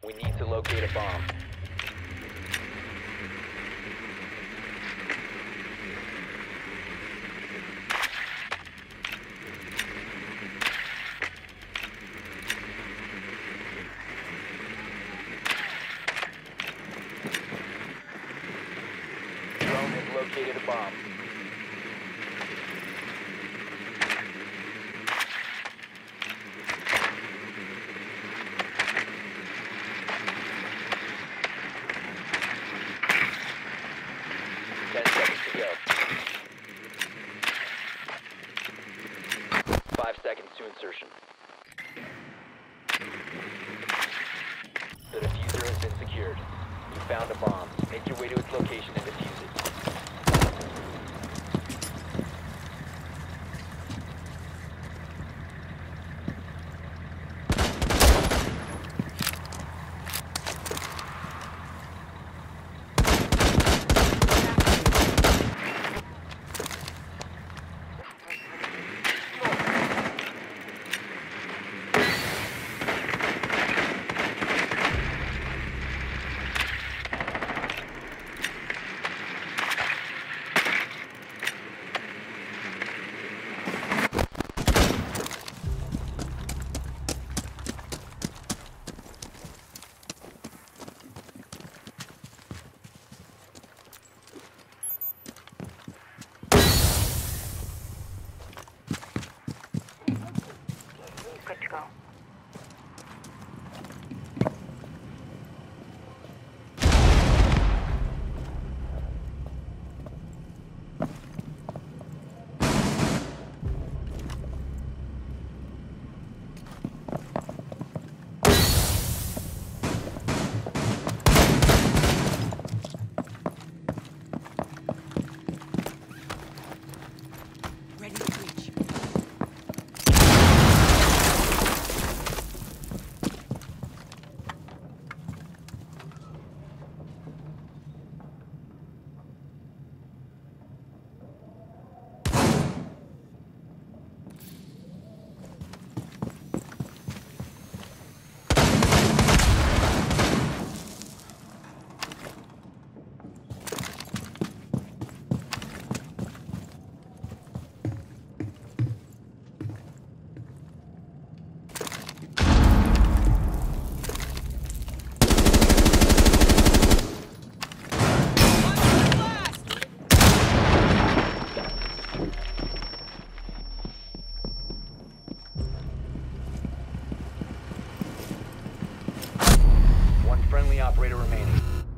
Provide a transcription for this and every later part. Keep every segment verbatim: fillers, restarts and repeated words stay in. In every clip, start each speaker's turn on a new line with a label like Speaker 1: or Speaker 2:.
Speaker 1: We need to locate a bomb. Drone has located a bomb. Ten seconds to go. Five seconds to insertion. The diffuser has been secured. You found a bomb. Make your way to its location and defuse it.
Speaker 2: Good to go.
Speaker 3: Ready to reach.
Speaker 1: One friendly operator remaining.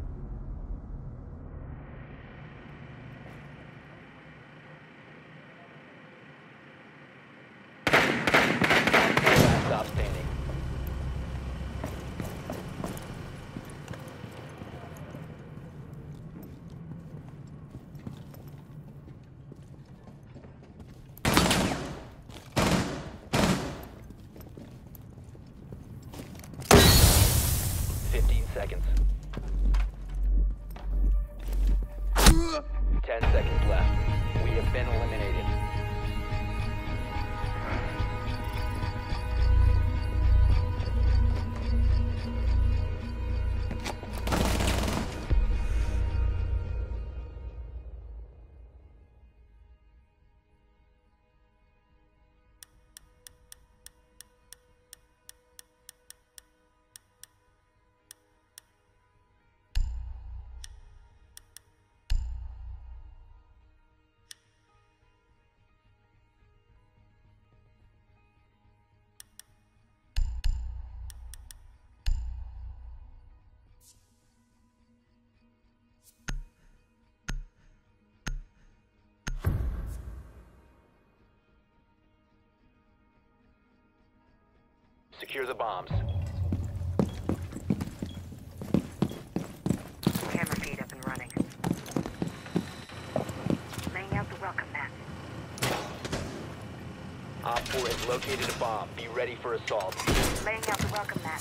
Speaker 1: Last stop standing. Fifteen seconds. Ten seconds left. We have been eliminated. Secure the bombs.
Speaker 2: Camera feed up and running. Laying out the welcome mat.
Speaker 1: Op four has located a bomb. Be ready for assault.
Speaker 2: Laying out the welcome mat.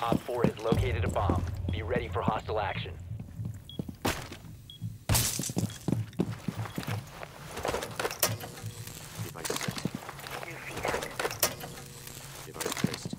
Speaker 1: Op four has located a bomb. Be ready for hostile action.
Speaker 3: Device set.
Speaker 2: New feed active.
Speaker 3: Device placed.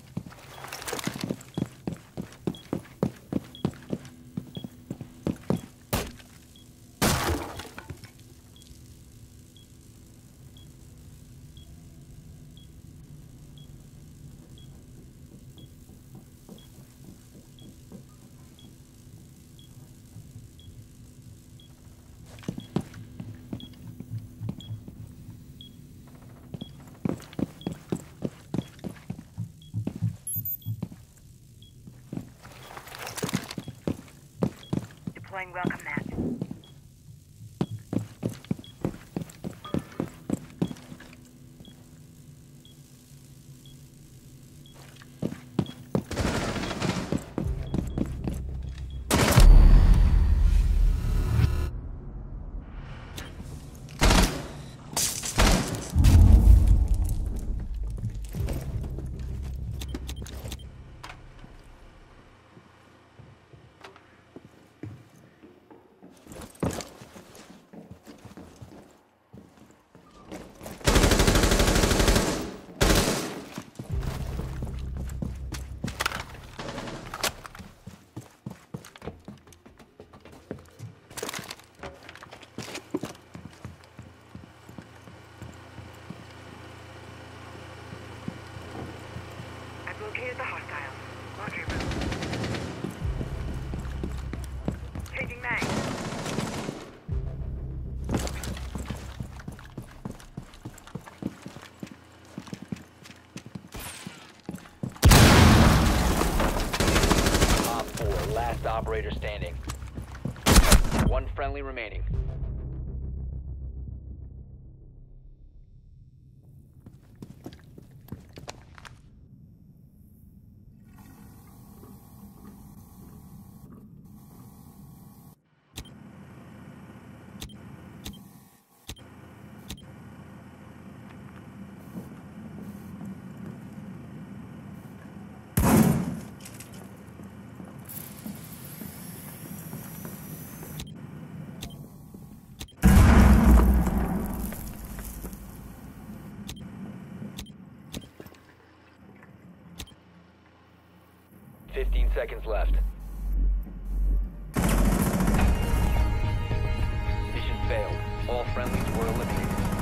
Speaker 2: Deploying welcome mat. I've located the hostiles. Laundry room. Changing mag.
Speaker 1: Op four, last operator standing. One friendly remaining. Fifteen seconds left. Mission failed. All friendlies were eliminated.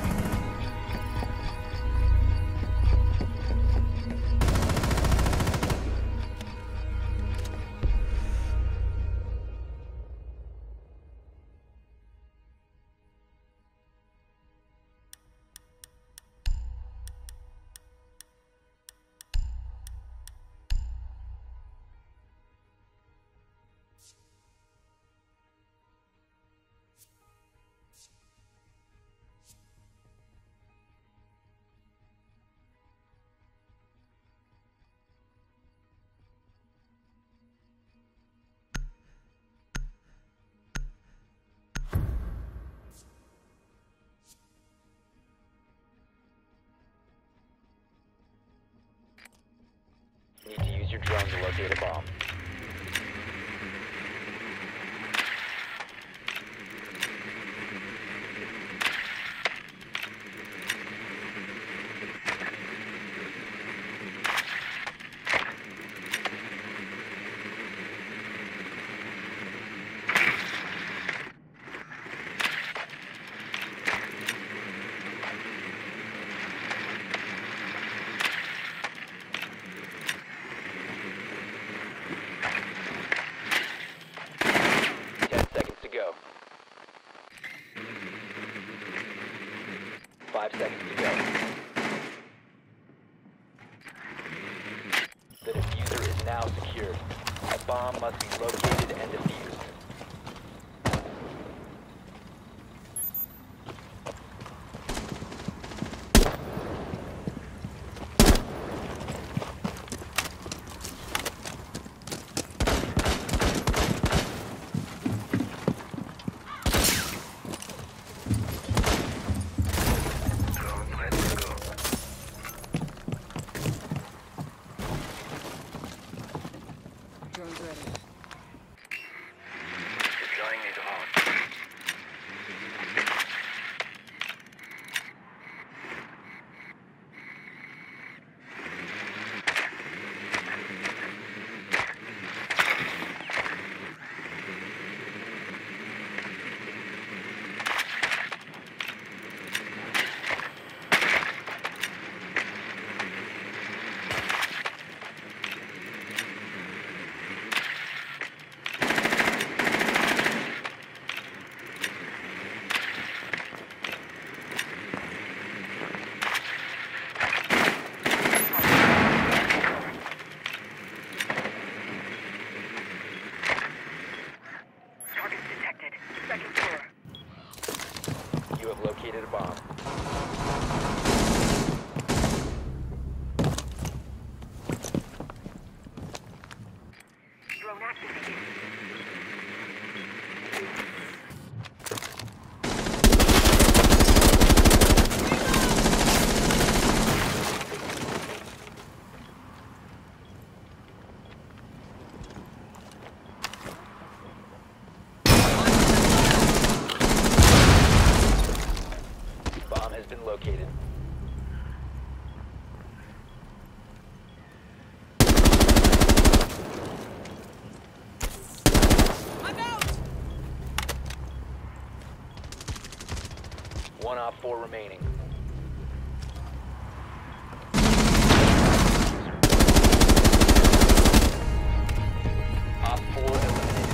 Speaker 1: Need to use your drone to locate a bomb. Five seconds to go. The diffuser is now secured. A bomb must be located and defused.
Speaker 4: drone's ready.
Speaker 2: Deploying a drone. Targets detected. Second floor.
Speaker 1: You have located a bomb.
Speaker 2: Drone activated.
Speaker 1: Bomb has been located.
Speaker 4: I'm out!
Speaker 1: One op four remaining. Op four eliminated.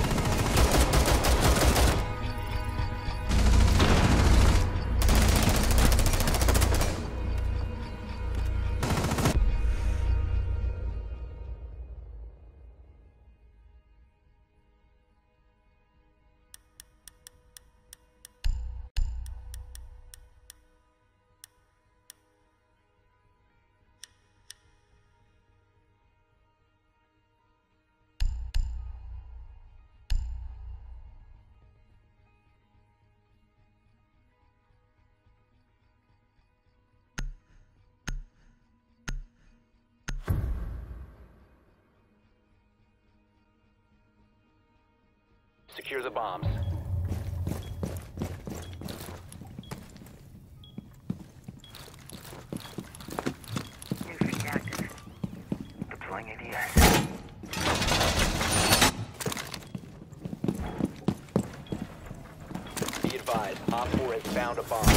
Speaker 1: Secure the bombs.
Speaker 2: New feed active. Deploying A D S.
Speaker 1: Be advised, op four has found a bomb.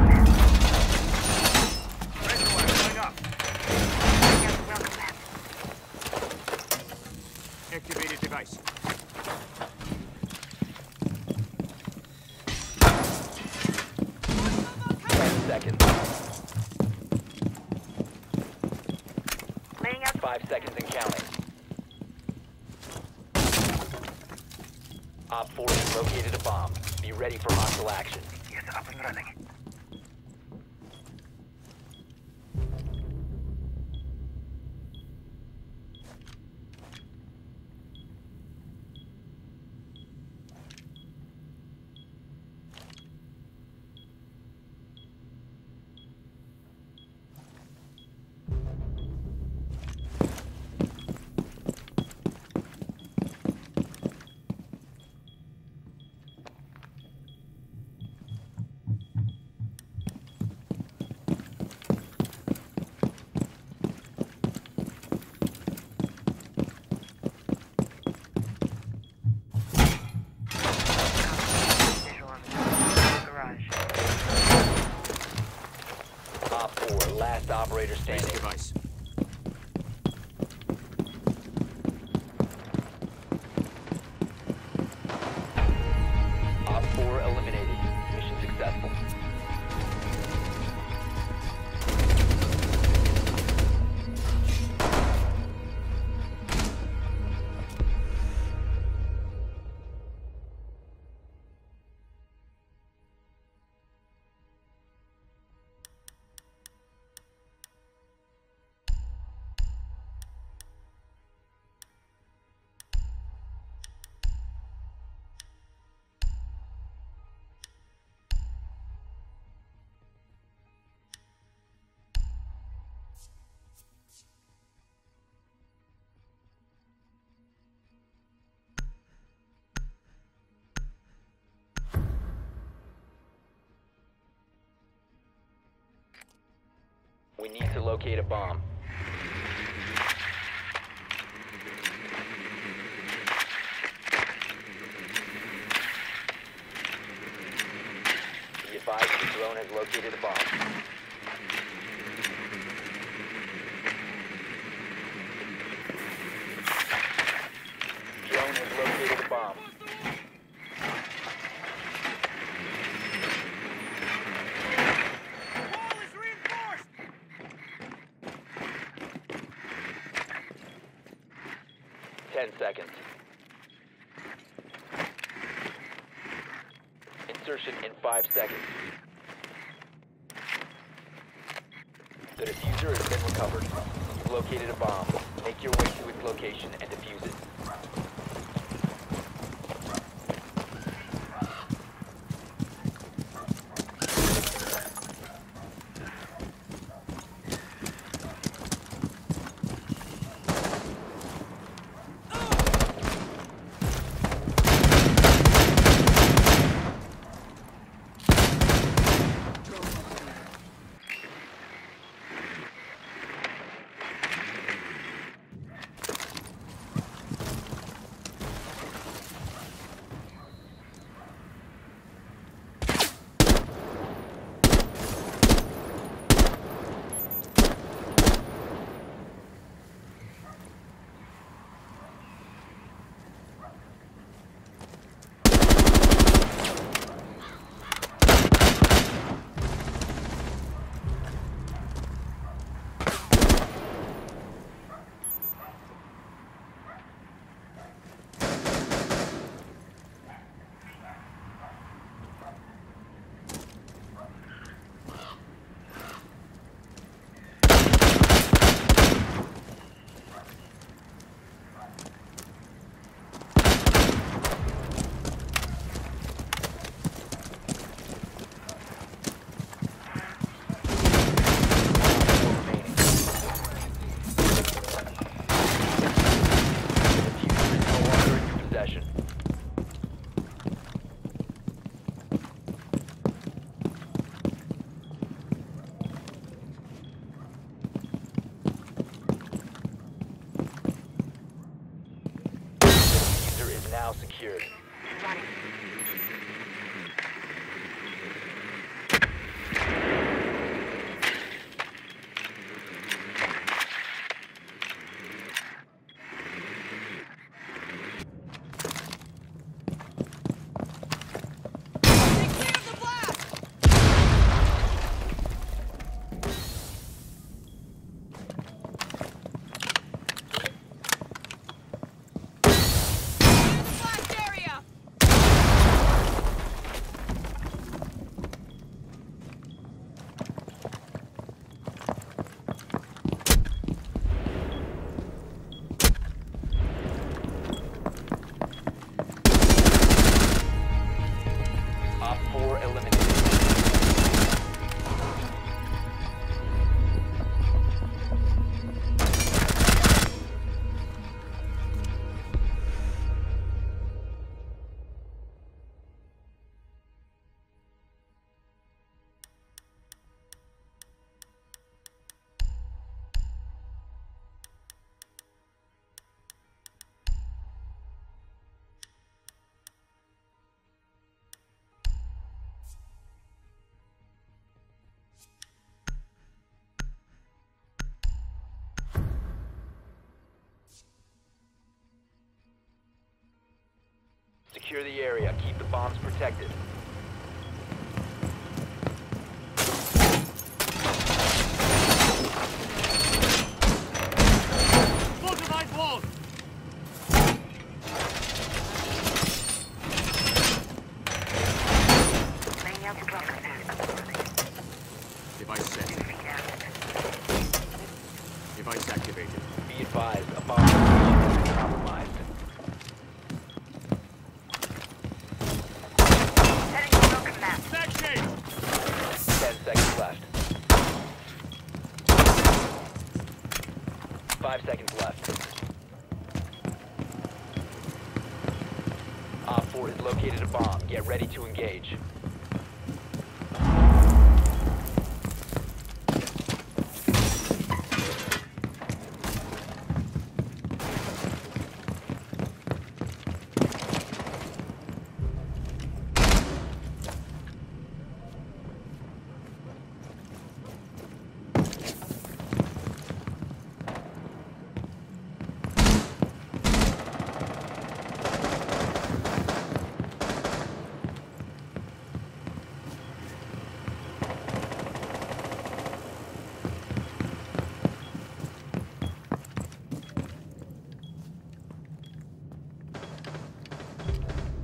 Speaker 2: Yes, welcome back.
Speaker 3: Activated device.
Speaker 1: Ten seconds.
Speaker 2: Laying out.
Speaker 1: Five seconds and counting. Op four has located a bomb. Be ready for hostile action.
Speaker 2: Yes, up and running. Visual on the garage.
Speaker 1: Op four, last operator
Speaker 3: Base
Speaker 1: standing.
Speaker 3: device.
Speaker 1: Op four eliminated. Mission successful. We need to locate a bomb. Be advised the drone has located a bomb. Drone has located a bomb.
Speaker 3: Wall is reinforced!
Speaker 1: Ten seconds. Insertion in five seconds. The diffuser has been recovered. You've located a bomb. Make your way to its location and defuse it. Now secured. Secure the area. Keep the bombs protected.
Speaker 3: Fortified wall!
Speaker 2: Laying out the block stairs.
Speaker 3: Device set. Device activated.
Speaker 1: Be advised, a bomb location has been compromised.
Speaker 2: Heading to broken map.
Speaker 3: Back shape!
Speaker 1: Ten seconds left. Five seconds left. Op four has located a bomb. Get ready to engage.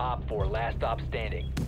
Speaker 1: Op four, last stop standing.